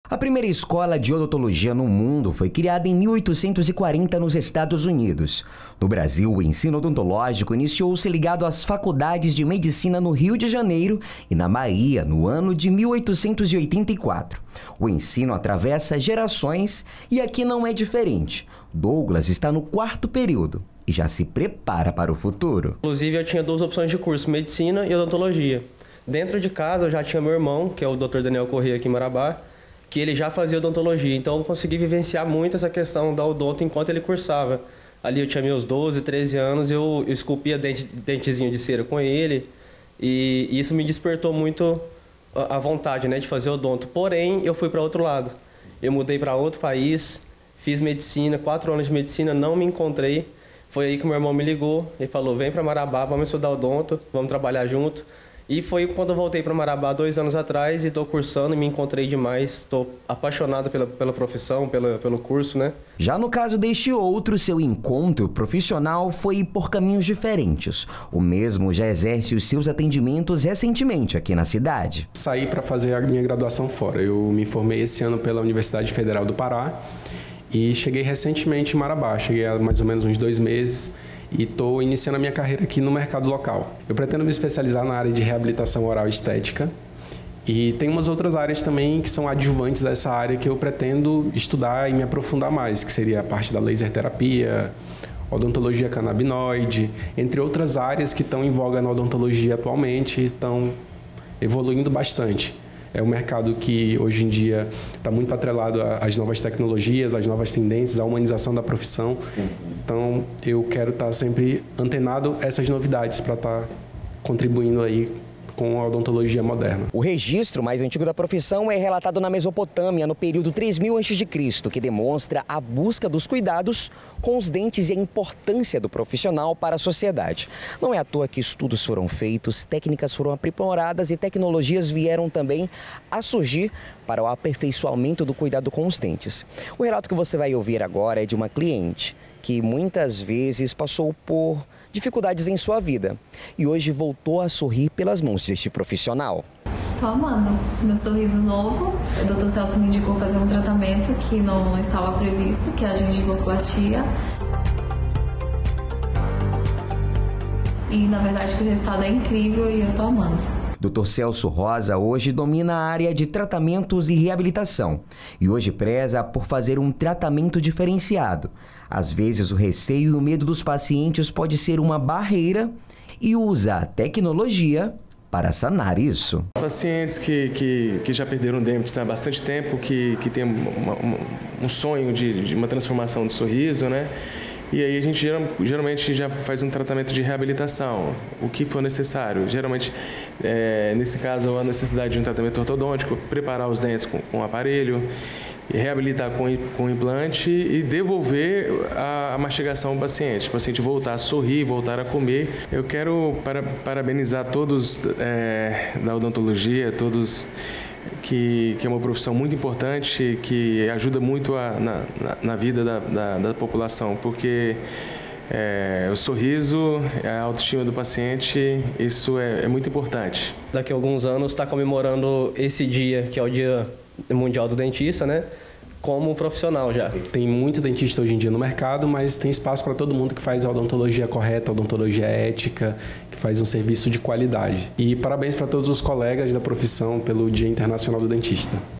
A primeira escola de odontologia no mundo foi criada em 1840 nos Estados Unidos. No Brasil, o ensino odontológico iniciou-se ligado às faculdades de medicina no Rio de Janeiro e na Bahia, no ano de 1884. O ensino atravessa gerações e aqui não é diferente. Douglas está no 4º período e já se prepara para o futuro. Inclusive, eu tinha 2 opções de curso, medicina e odontologia. Dentro de casa, eu já tinha meu irmão, que é o Dr. Daniel Corrêa aqui em Marabá, que ele já fazia odontologia, então eu consegui vivenciar muito essa questão da odonto enquanto ele cursava. Ali eu tinha meus 12, 13 anos, eu esculpia dentezinho de cera com ele, e isso me despertou muito a vontade, né, de fazer odonto. Porém, eu fui para outro lado. Eu mudei para outro país, fiz medicina, 4 anos de medicina, não me encontrei. Foi aí que meu irmão me ligou e falou: vem para Marabá, vamos estudar odonto, vamos trabalhar junto. E foi quando eu voltei para Marabá 2 anos atrás e estou cursando e me encontrei demais. Estou apaixonado pela profissão, pelo curso, né? Já no caso deste outro, seu encontro profissional foi por caminhos diferentes. O mesmo já exerce os seus atendimentos recentemente aqui na cidade. Saí para fazer a minha graduação fora. Eu me formei esse ano pela Universidade Federal do Pará e cheguei recentemente em Marabá. Cheguei há mais ou menos uns 2 meses. E estou iniciando a minha carreira aqui no mercado local. Eu pretendo me especializar na área de reabilitação oral e estética e tem umas outras áreas também que são adjuvantes a essa área que eu pretendo estudar e me aprofundar mais, que seria a parte da laser terapia, odontologia canabinoide, entre outras áreas que estão em voga na odontologia atualmente e estão evoluindo bastante. É um mercado que hoje em dia está muito atrelado às novas tecnologias, às novas tendências, à humanização da profissão. Então, eu quero estar sempre antenado a essas novidades para estar contribuindo aí com a odontologia moderna. O registro mais antigo da profissão é relatado na Mesopotâmia, no período 3000 a.C., que demonstra a busca dos cuidados com os dentes e a importância do profissional para a sociedade. Não é à toa que estudos foram feitos, técnicas foram aprimoradas e tecnologias vieram também a surgir para o aperfeiçoamento do cuidado com os dentes. O relato que você vai ouvir agora é de uma cliente que muitas vezes passou por dificuldades em sua vida e hoje voltou a sorrir pelas mãos deste profissional. Tô amando meu sorriso novo. O Dr. Celso me indicou fazer um tratamento que não estava previsto, que é a gengivoplastia. E na verdade o resultado é incrível e eu tô amando. Dr. Celso Rosa hoje domina a área de tratamentos e reabilitação e hoje preza por fazer um tratamento diferenciado. Às vezes o receio e o medo dos pacientes pode ser uma barreira e usa a tecnologia para sanar isso. Pacientes que já perderam dentes há bastante tempo, que têm um sonho de uma transformação de sorriso, né? E aí a gente geralmente já faz um tratamento de reabilitação, o que for necessário. Geralmente, nesse caso, a necessidade de um tratamento ortodôntico, preparar os dentes com aparelho, reabilitar com implante e devolver a mastigação ao paciente. O paciente voltar a sorrir, voltar a comer. Eu quero parabenizar todos da odontologia, todos que é uma profissão muito importante, que ajuda muito na vida da população, porque o sorriso, a autoestima do paciente, isso é muito importante. Daqui a alguns anos está comemorando esse dia, que é o Dia Mundial do Dentista, né? Como profissional já. Tem muito dentista hoje em dia no mercado, mas tem espaço para todo mundo que faz a odontologia correta, a odontologia ética, que faz um serviço de qualidade. E parabéns para todos os colegas da profissão pelo Dia Internacional do Dentista.